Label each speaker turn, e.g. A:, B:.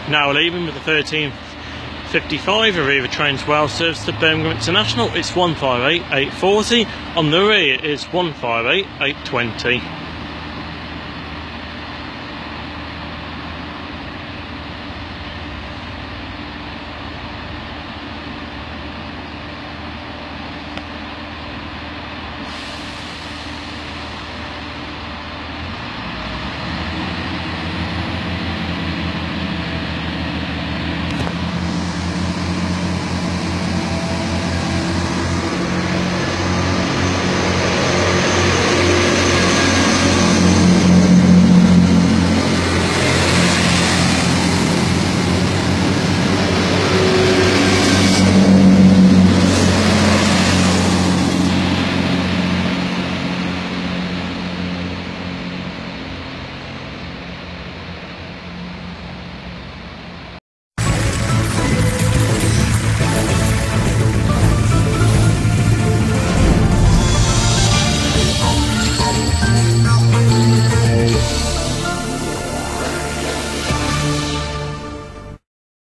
A: Now leaving with the 13:55 ARRIVA Trains Wales Service to Birmingham International. It's 158,840. On the rear it is 158,820.